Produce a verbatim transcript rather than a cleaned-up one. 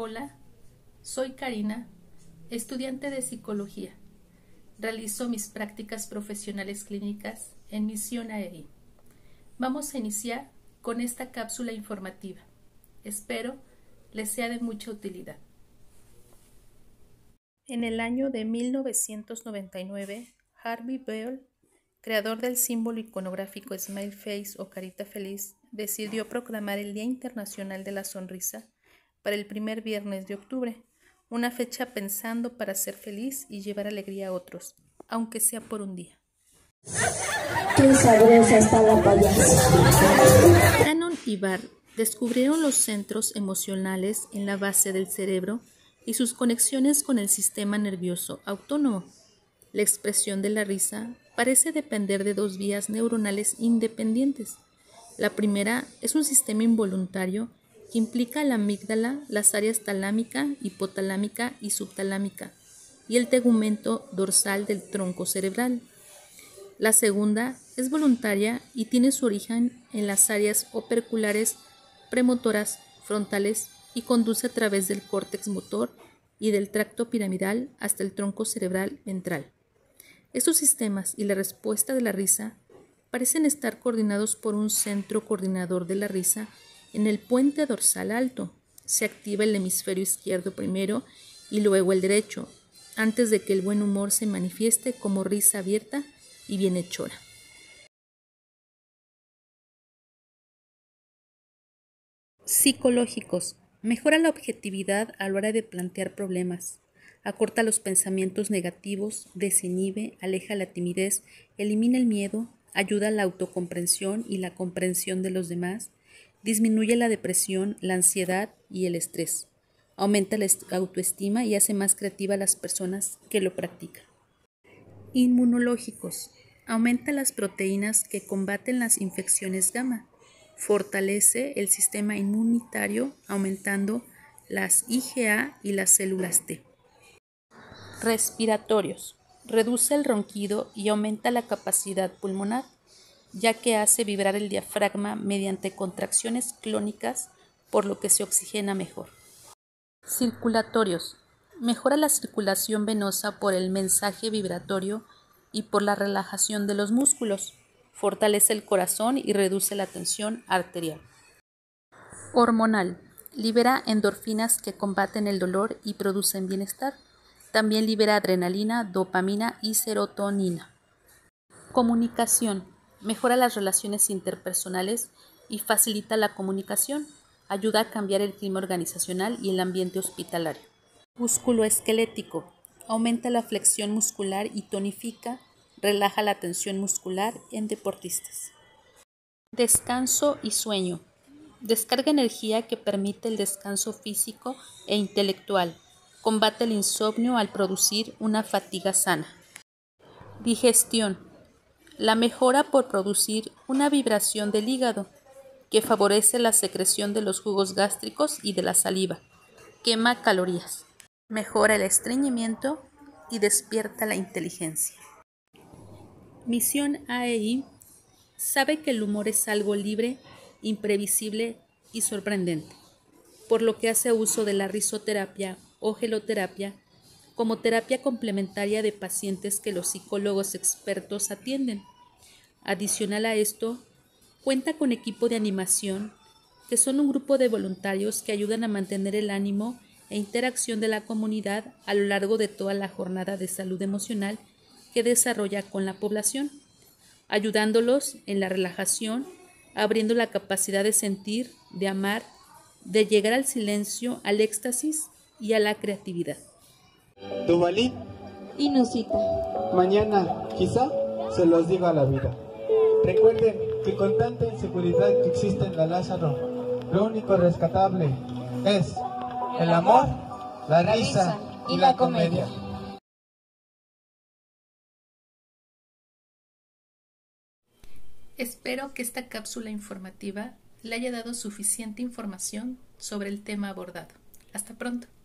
Hola, soy Karina, estudiante de psicología. Realizo mis prácticas profesionales clínicas en Misión A E I. Vamos a iniciar con esta cápsula informativa. Espero les sea de mucha utilidad. En el año de mil novecientos noventa y nueve, Harvey Boyle, creador del símbolo iconográfico Smile Face o carita feliz, decidió proclamar el Día Internacional de la Sonrisa para el primer viernes de octubre, una fecha pensando para ser feliz y llevar alegría a otros, aunque sea por un día. ¡Qué sabrosa está la payasa! Cannon y Barr descubrieron los centros emocionales en la base del cerebro y sus conexiones con el sistema nervioso autónomo. La expresión de la risa parece depender de dos vías neuronales independientes. La primera es un sistema involuntario que implica la amígdala, las áreas talámica, hipotalámica y subtalámica, y el tegumento dorsal del tronco cerebral. La segunda es voluntaria y tiene su origen en las áreas operculares, premotoras, frontales y conduce a través del córtex motor y del tracto piramidal hasta el tronco cerebral ventral. Estos sistemas y la respuesta de la risa parecen estar coordinados por un centro coordinador de la risa en el puente dorsal alto. Se activa el hemisferio izquierdo primero y luego el derecho, antes de que el buen humor se manifieste como risa abierta y bienhechora. Psicológicos. Mejora la objetividad a la hora de plantear problemas. Acorta los pensamientos negativos, desinhibe, aleja la timidez, elimina el miedo, ayuda a la autocomprensión y la comprensión de los demás, disminuye la depresión, la ansiedad y el estrés, aumenta la autoestima y hace más creativa a las personas que lo practican. Inmunológicos. Aumenta las proteínas que combaten las infecciones gamma, fortalece el sistema inmunitario aumentando las I G A y las células T. Respiratorios. Reduce el ronquido y aumenta la capacidad pulmonar, ya que hace vibrar el diafragma mediante contracciones clónicas, por lo que se oxigena mejor. Circulatorios. Mejora la circulación venosa por el mensaje vibratorio y por la relajación de los músculos. Fortalece el corazón y reduce la tensión arterial. Hormonal. Libera endorfinas que combaten el dolor y producen bienestar. También libera adrenalina, dopamina y serotonina. Comunicación. Mejora las relaciones interpersonales y facilita la comunicación. Ayuda a cambiar el clima organizacional y el ambiente hospitalario. Músculo esquelético. Aumenta la flexión muscular y tonifica, relaja la tensión muscular en deportistas. Descanso y sueño. Descarga energía que permite el descanso físico e intelectual. Combate el insomnio al producir una fatiga sana. Digestión. La mejora por producir una vibración del hígado, que favorece la secreción de los jugos gástricos y de la saliva. Quema calorías. Mejora el estreñimiento y despierta la inteligencia. Misión A E I sabe que el humor es algo libre, imprevisible y sorprendente, por lo que hace uso de la risoterapia o geloterapia como terapia complementaria de pacientes que los psicólogos expertos atienden. Adicional a esto, cuenta con equipo de animación, que son un grupo de voluntarios que ayudan a mantener el ánimo e interacción de la comunidad a lo largo de toda la jornada de salud emocional que desarrolla con la población, ayudándolos en la relajación, abriendo la capacidad de sentir, de amar, de llegar al silencio, al éxtasis y a la creatividad. Tuvalín. Inusita. Mañana, quizá, se los diga a la vida. Recuerden que con tanta inseguridad que existe en la Lázaro, lo único rescatable es el amor, la risa y la comedia. Espero que esta cápsula informativa le haya dado suficiente información sobre el tema abordado. Hasta pronto.